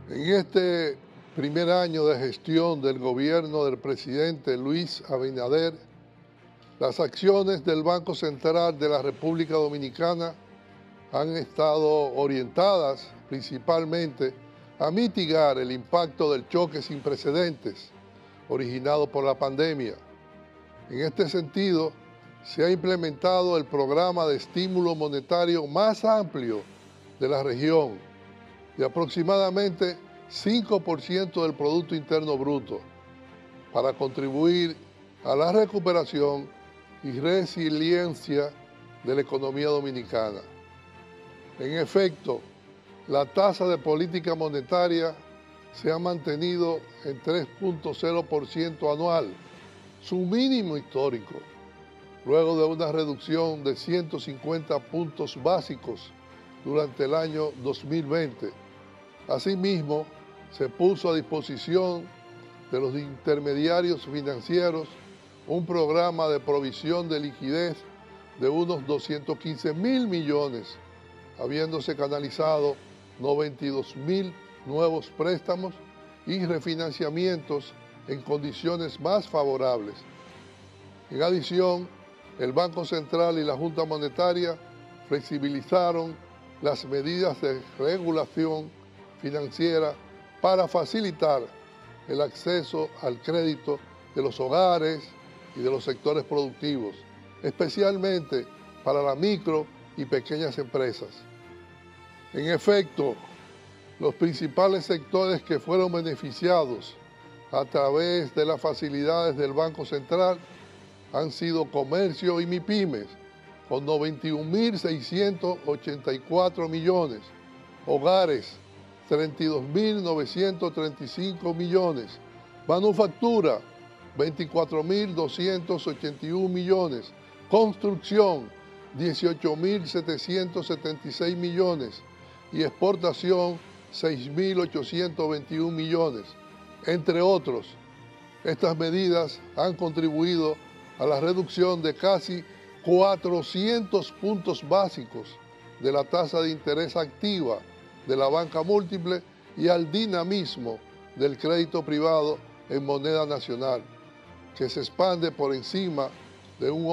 En este primer año de gestión del gobierno del presidente Luis Abinader, las acciones del Banco Central de la República Dominicana han estado orientadas principalmente a mitigar el impacto del choque sin precedentes originado por la pandemia. En este sentido, se ha implementado el programa de estímulo monetario más amplio de la región, de aproximadamente 5% del Producto Interno Bruto, para contribuir a la recuperación y resiliencia de la economía dominicana. En efecto, la tasa de política monetaria se ha mantenido en 3.0% anual, su mínimo histórico, luego de una reducción de 150 puntos básicos durante el año 2020. Asimismo, se puso a disposición de los intermediarios financieros un programa de provisión de liquidez de unos 215.000 millones, habiéndose canalizado 92.000 nuevos préstamos y refinanciamientos en condiciones más favorables. En adición, el Banco Central y la Junta Monetaria flexibilizaron las medidas de regulación financiera para facilitar el acceso al crédito de los hogares y de los sectores productivos, especialmente para las micro y pequeñas empresas. En efecto, los principales sectores que fueron beneficiados a través de las facilidades del Banco Central han sido comercio y MIPYMES, con 91.684 millones, hogares, 32.935 millones, manufactura, 24.281 millones, construcción, 18.776 millones y exportación, 6.821 millones, entre otros. Estas medidas han contribuido a la reducción de casi 400 puntos básicos de la tasa de interés activa de la banca múltiple y al dinamismo del crédito privado en moneda nacional, que se expande por encima de un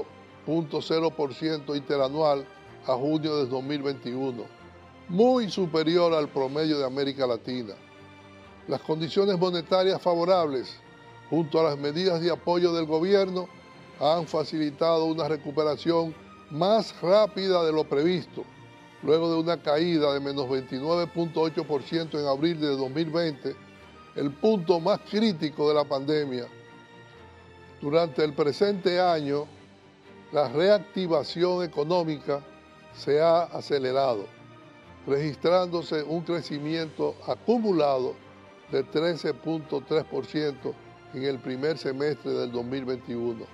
8.0% interanual a junio de 2021, muy superior al promedio de América Latina. Las condiciones monetarias favorables, junto a las medidas de apoyo del gobierno, han facilitado una recuperación más rápida de lo previsto, luego de una caída de menos 29.8% en abril de 2020, el punto más crítico de la pandemia. Durante el presente año, la reactivación económica se ha acelerado, registrándose un crecimiento acumulado de 13.3% en el primer semestre del 2021.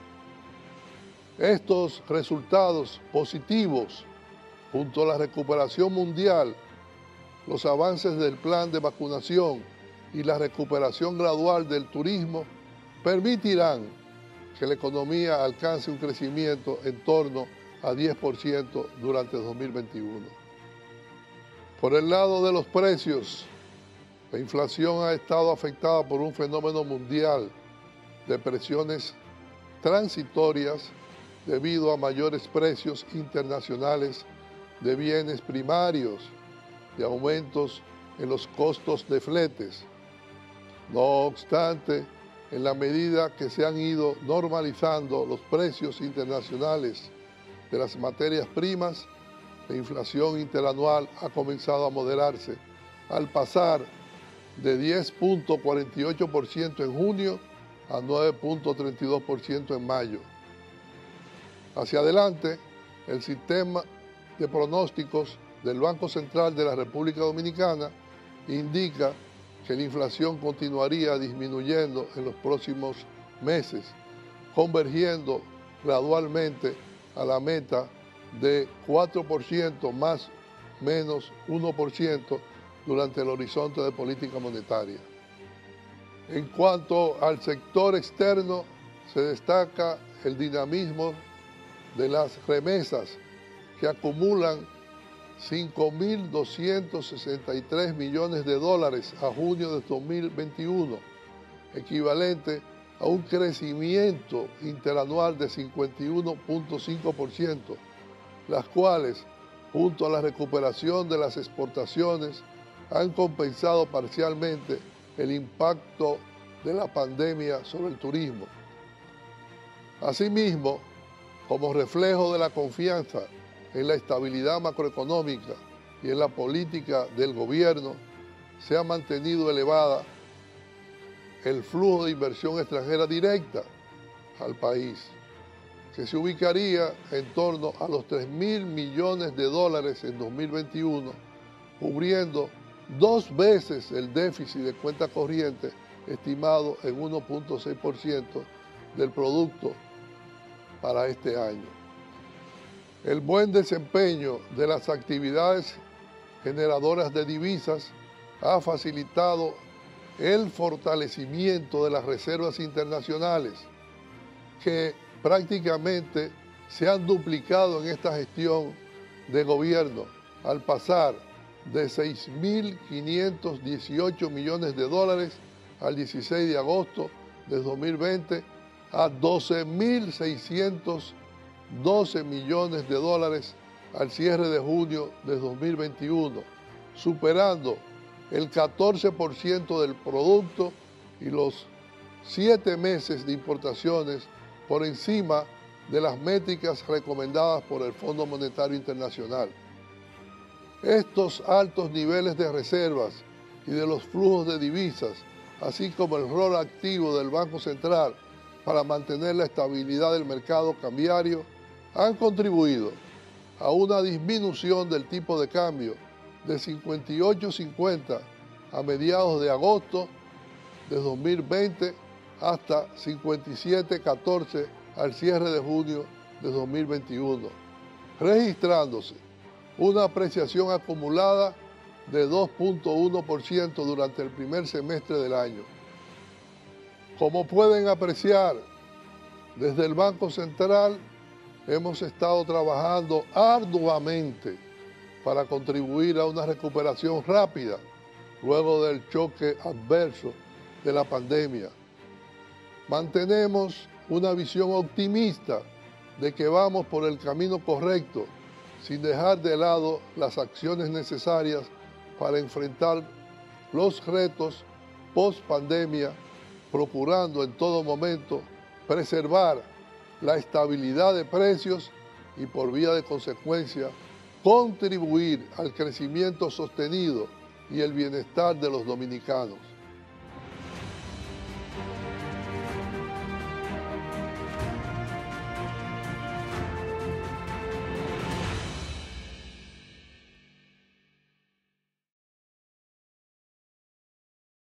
Estos resultados positivos, junto a la recuperación mundial, los avances del plan de vacunación y la recuperación gradual del turismo, permitirán que la economía alcance un crecimiento en torno a 10% durante 2021. Por el lado de los precios, la inflación ha estado afectada por un fenómeno mundial de presiones transitorias debido a mayores precios internacionales de bienes primarios y aumentos en los costos de fletes. No obstante, en la medida que se han ido normalizando los precios internacionales de las materias primas, la inflación interanual ha comenzado a moderarse al pasar de 10.48% en junio a 9.32% en mayo. Hacia adelante, el sistema de pronósticos del Banco Central de la República Dominicana indica que la inflación continuaría disminuyendo en los próximos meses, convergiendo gradualmente a la meta de 4% más menos 1% durante el horizonte de política monetaria. En cuanto al sector externo, se destaca el dinamismo de las remesas que acumulan $5.263 millones a junio de 2021, equivalente a un crecimiento interanual de 51.5%, las cuales, junto a la recuperación de las exportaciones, han compensado parcialmente el impacto de la pandemia sobre el turismo. Asimismo, como reflejo de la confianza en la estabilidad macroeconómica y en la política del gobierno, se ha mantenido elevada el flujo de inversión extranjera directa al país, que se ubicaría en torno a los $3.000 millones en 2021, cubriendo 2 veces el déficit de cuenta corriente estimado en 1.6% del producto para este año. El buen desempeño de las actividades generadoras de divisas ha facilitado el fortalecimiento de las reservas internacionales, que prácticamente se han duplicado en esta gestión de gobierno, al pasar de $6.518 millones al 16 de agosto de 2020 a $12.612 millones al cierre de junio de 2021, superando el 14% del producto y los 7 meses de importaciones por encima de las métricas recomendadas por el Fondo Monetario Internacional. Estos altos niveles de reservas y de los flujos de divisas, así como el rol activo del Banco Central para mantener la estabilidad del mercado cambiario, han contribuido a una disminución del tipo de cambio de 58.50 a mediados de agosto de 2020 hasta 57.14 al cierre de junio de 2021, registrándose una apreciación acumulada de 2.1% durante el primer semestre del año. Como pueden apreciar, desde el Banco Central hemos estado trabajando arduamente para contribuir a una recuperación rápida luego del choque adverso de la pandemia. Mantenemos una visión optimista de que vamos por el camino correcto, sin dejar de lado las acciones necesarias para enfrentar los retos post-pandemia, procurando en todo momento preservar la estabilidad de precios y, por vía de consecuencia, contribuir al crecimiento sostenido y el bienestar de los dominicanos.